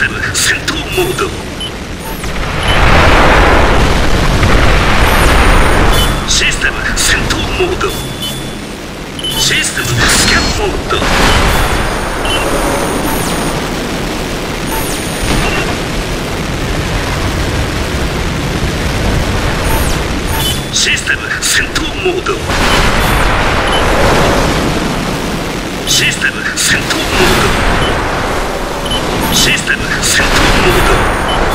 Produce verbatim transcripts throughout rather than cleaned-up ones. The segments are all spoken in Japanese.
テム戦闘モード。システム戦闘モード。システムスキャンモード。システム戦闘モード。システム戦闘モード。システム戦闘モード。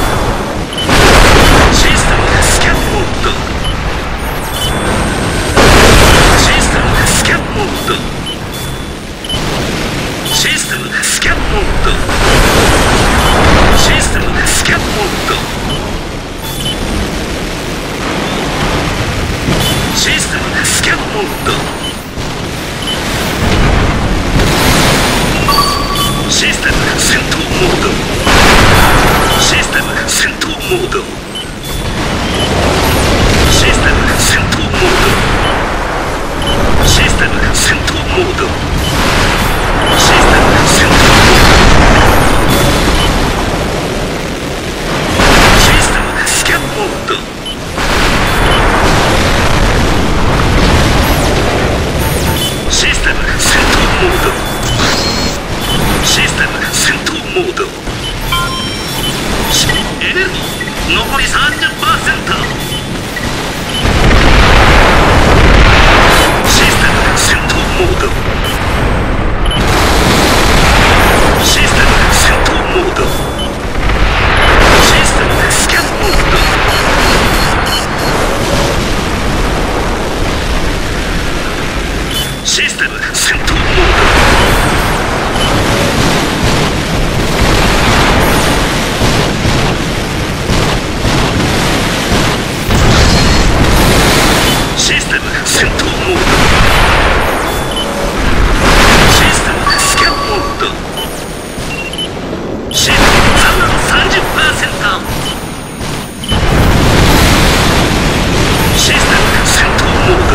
システムスキャンモード。システムスキャンモード。システムスキャンモード。システムスキャンモード。システムスキャンモード。システム戦闘モード。システム戦闘モード。システム戦闘モード。システム戦闘モード。システム戦闘モード。システムスキャンモード。システム戦闘モード。システム戦闘モード。エネルギー残り さんじゅっパーセント。システム戦闘モード。システム戦闘モード。システムスキャンモード。システム戦闘モード。システム戦闘モード。システムスキャンモード。システム残量 さんじゅっパーセント。システム戦闘モード。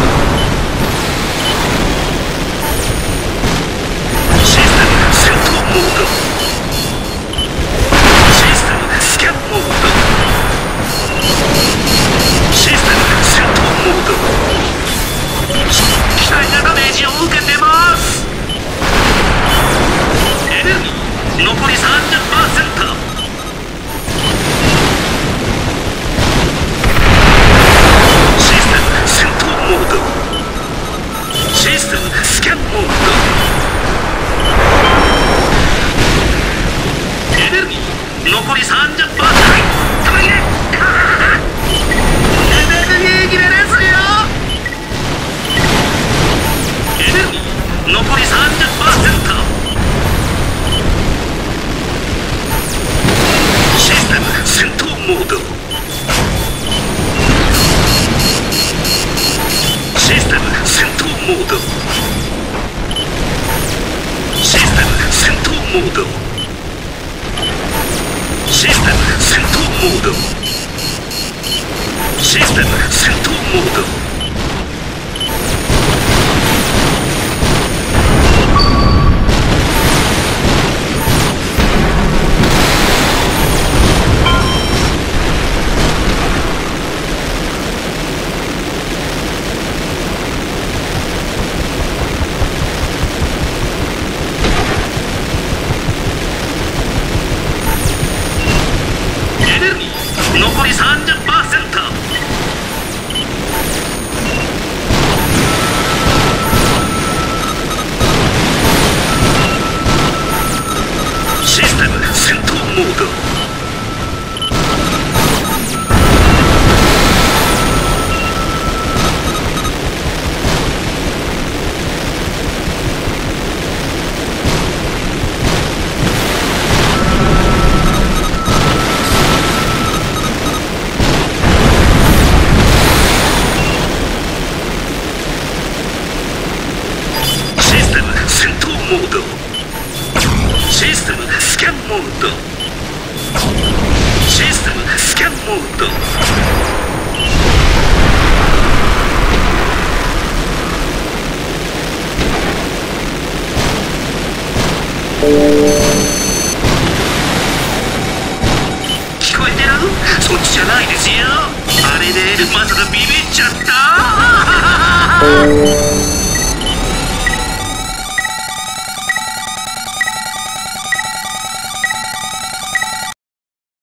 システム戦闘モード。システムスキャンモード。システム戦闘モード。機体がダメージを受けてます。エネルギー残り さんじゅっパーセント。システム戦闘モード。システムスキャンモード。エネルギー残り さんじゅっパーセント。エネルギー切れですよ。エネルギー残り さんじゅっパーセント。システム戦闘モード。システム戦闘モード。システム戦闘モード。システム戦闘モード。システム戦闘モード。エネルギー残り さんじゅっパーセント。システム戦闘モード。システム戦闘モード。システムスキャンモード。システムスキャンモード。